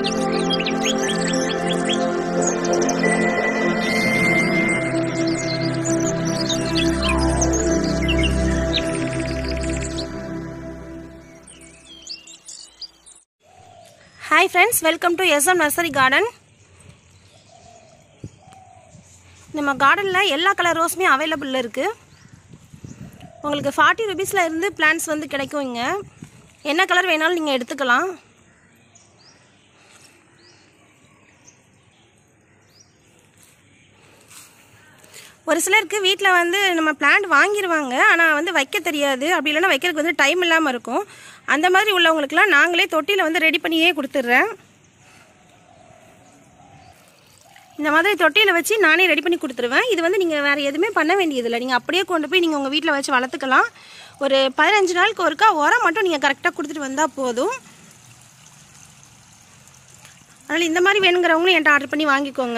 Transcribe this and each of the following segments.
Hi friends, welcome to SM Nursery Garden. நம்ம கார்டன்ல எல்லா கலர் ரோஸ்மே அவைலபிள் இருக்கு. உங்களுக்கு 40 ரூபீஸ்ல இருந்து பிளான்ட்ஸ் வந்து கிடைக்கும் இங்க. என்ன கலர் வேணாலும் நீங்க எடுத்துக்கலாம். ஒரு சிலருக்கு வீட்ல வந்து நம்ம பிளான்ட் வாங்கிடுவாங்க, ஆனா வந்து வைக்க தெரியாது, அப்படி இல்லைன்னா வைக்கிறதுக்கு வந்து டைம் இல்லாமல் இருக்கும். அந்த மாதிரி உள்ளவங்களுக்குலாம் நாங்களே தொட்டியில் வந்து ரெடி பண்ணியே கொடுத்துட்றேன். இந்த மாதிரி தொட்டியில் வச்சு நானே ரெடி பண்ணி கொடுத்துருவேன். இது வந்து நீங்கள் வேறு எதுவுமே பண்ண வேண்டியதில்லை. நீங்கள் அப்படியே கொண்டு போய் நீங்கள் உங்கள் வீட்டில் வச்சு வளர்த்துக்கலாம். ஒரு 15 நாளுக்கு ஒருக்கா உரம் மட்டும் நீங்கள் கரெக்டாக கொடுத்துட்டு வந்தால் போதும். அதனால் இந்த மாதிரி வேணுங்கிறவங்களும் என்கிட்ட ஆர்டர் பண்ணி வாங்கிக்கோங்க.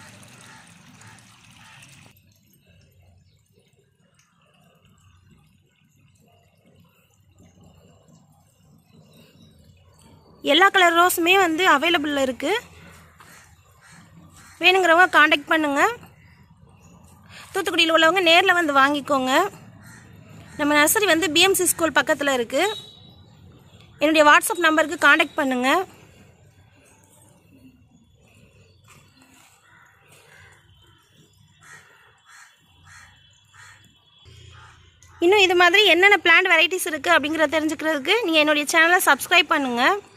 எல்லா கலர் ரோஸுமே வந்து அவைலபிள் இருக்குது. வேணுங்கிறவங்க காண்டாக்ட் பண்ணுங்கள். தூத்துக்குடியில் உள்ளவங்க நேரில் வந்து வாங்கிக்கோங்க. நம்ம நர்சரி வந்து பிஎம்சி ஸ்கூல் பக்கத்தில் இருக்குது. என்னுடைய வாட்ஸ்அப் நம்பருக்கு காண்டாக்ட் பண்ணுங்கள். இன்னும் இது மாதிரி என்னென்ன பிளான்ட் வெரைட்டிஸ் இருக்குது அப்படிங்கிறத தெரிஞ்சுக்கிறதுக்கு நீங்கள் என்னுடைய சேனலை சப்ஸ்கிரைப் பண்ணுங்கள்.